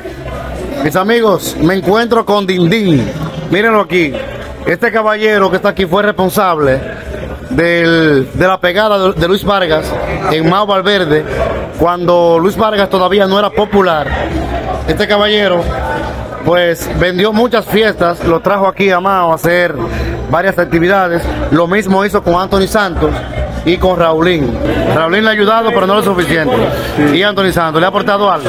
Mis amigos, me encuentro con Dindín. Mírenlo aquí. Este caballero que está aquí fue responsable de la pegada de Luis Vargas en Mao Valverde, cuando Luis Vargas todavía no era popular. Este caballero pues vendió muchas fiestas, lo trajo aquí a Mao a hacer varias actividades. Lo mismo hizo con Anthony Santos y con Raulín. Raulín le ha ayudado, pero no lo suficiente. Sí. Y Anthony Santos, ¿le ha aportado algo?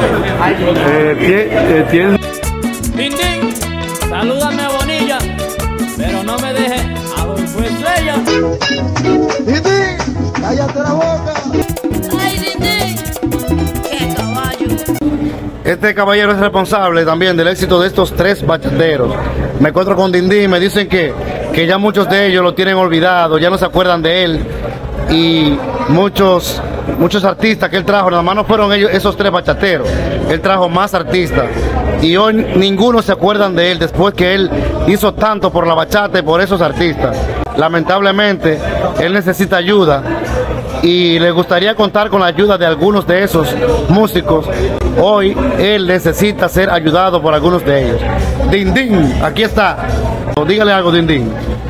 Dindín, salúdame a Bonilla, pero no me deje a Adolfo Estrella. Dindín, cállate la boca. Ay, Dindín, qué caballo. Este caballero es responsable también del éxito de estos 3 bachateros. Me encuentro con Dindín, me dicen que ya muchos de ellos lo tienen olvidado, ya no se acuerdan de él. Y muchos artistas que él trajo, nada más no fueron ellos, esos 3 bachateros. Él trajo más artistas y hoy ninguno se acuerdan de él después que él hizo tanto por la bachata y por esos artistas. Lamentablemente, él necesita ayuda y le gustaría contar con la ayuda de algunos de esos músicos. Hoy él necesita ser ayudado por algunos de ellos. Dindín, aquí está. Dígale algo, Dindín.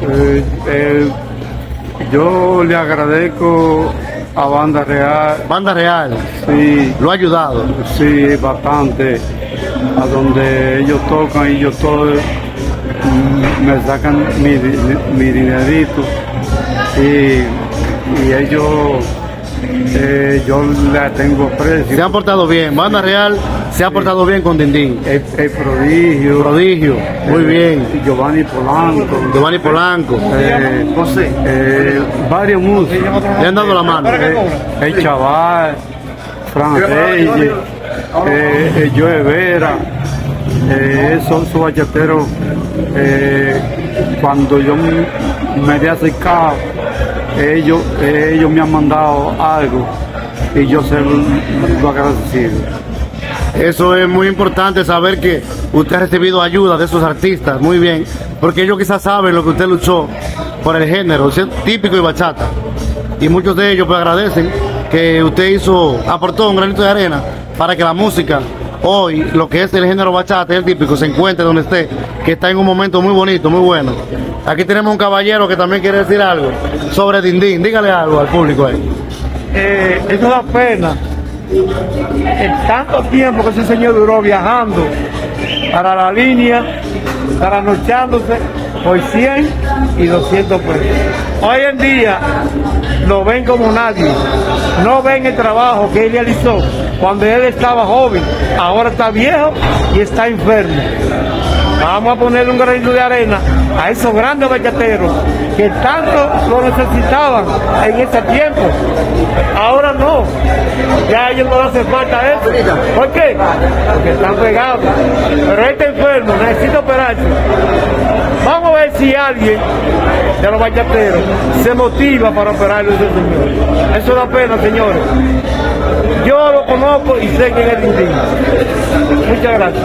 Yo le agradezco a Banda Real. Banda Real. Sí. ¿Lo ha ayudado? Sí, bastante. A donde ellos tocan y yo todo me sacan mi dinerito. Y ellos, yo le tengo precio. Se han portado bien. Banda Real se ha portado bien con Dindín. El prodigio. Prodigio. Muy bien. Giovanni Polanco. Giovanni Polanco. Varios músicos. Le han dado la mano. El Chaval, Fran Reyes, Joe Vera, esos bachateros, cuando yo me he acercado, ellos me han mandado algo y yo se lo agradecido. Eso es muy importante, saber que usted ha recibido ayuda de esos artistas, muy bien, porque ellos quizás saben lo que usted luchó por el género, típico y bachata. Y muchos de ellos pues agradecen que usted aportó un granito de arena para que la música, hoy, lo que es el género bachata y el típico, se encuentre donde esté, que está en un momento muy bonito, muy bueno. Aquí tenemos un caballero que también quiere decir algo sobre Dindín. Dígale algo al público ahí. Eso da pena. El tanto tiempo que ese señor duró viajando para la línea, trasnochándose por 100 y 200 pesos. Hoy en día lo ven como nadie, no ven el trabajo que él realizó cuando él estaba joven, ahora está viejo y está enfermo. Vamos a ponerle un granito de arena a esos grandes bachateros que tanto lo necesitaban en ese tiempo. Ahora no, ya a ellos no les hace falta eso. ¿Por qué? Porque están pegados. Pero este enfermo necesita operarse. Vamos a ver si alguien de los bachateros se motiva para operarlo a ese señor. Eso da pena, señores. Yo lo conozco y sé quién es Dindín. Muchas gracias.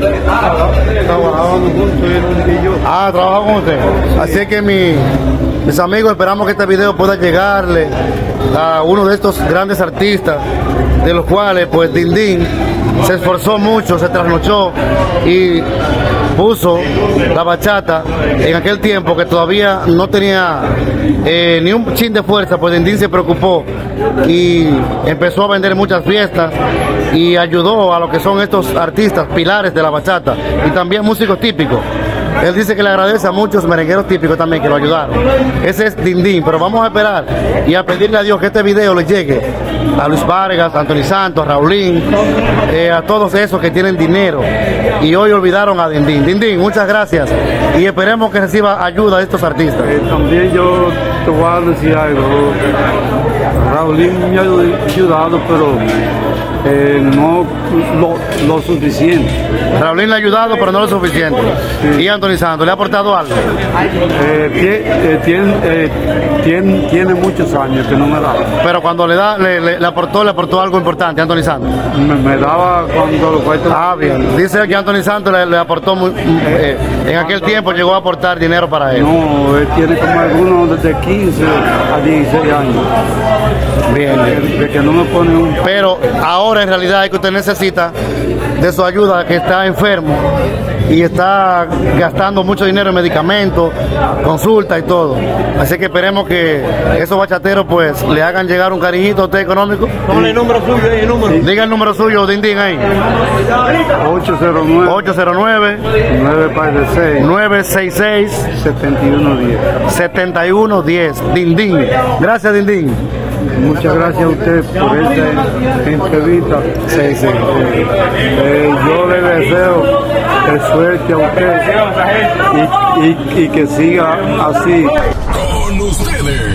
Trabajamos con usted. Así que mis amigos, esperamos que este video pueda llegarle a uno de estos grandes artistas, de los cuales pues Dindín se esforzó mucho, se trasnochó y puso la bachata en aquel tiempo que todavía no tenía ni un chin de fuerza. Pues Dindín se preocupó y empezó a vender muchas fiestas y ayudó a lo que son estos artistas pilares de la bachata y también músicos típicos. Él dice que le agradece a muchos merengueros típicos también que lo ayudaron. Ese es Dindín, pero vamos a esperar y a pedirle a Dios que este video le llegue a Luis Vargas, a Anthony Santos, a Raulín, a todos esos que tienen dinero y hoy olvidaron a Dindín. Dindín, muchas gracias y esperemos que reciba ayuda de estos artistas. También yo te voy a decir algo. Raulín me ha ayudado, pero no lo suficiente. Raulín le ha ayudado, pero no lo suficiente. Sí. ¿Y Anthony Santos le ha aportado algo? Tiene muchos años que no me da. Pero cuando le aportó algo importante, Anthony Santos. Me daba cuando lo fue. Bien. Dice que Anthony Santos le aportó en aquel tiempo llegó a aportar dinero para él. No, él tiene como algunos desde 15 a 16 años. Bien. De que no me pone un... Pero ahora en realidad es que usted necesita de su ayuda, que está enfermo y está gastando mucho dinero en medicamentos, consulta y todo. Así que esperemos que esos bachateros pues le hagan llegar un cariñito a usted económico. Ponle el número suyo ahí, el número. Diga el número suyo, Dindín, ahí. 809 966 7110. 7110. Dindín. Gracias, Dindín. Muchas gracias a usted por esta entrevista. Sí, sí. Yo le deseo suerte a usted y que siga así. Con ustedes,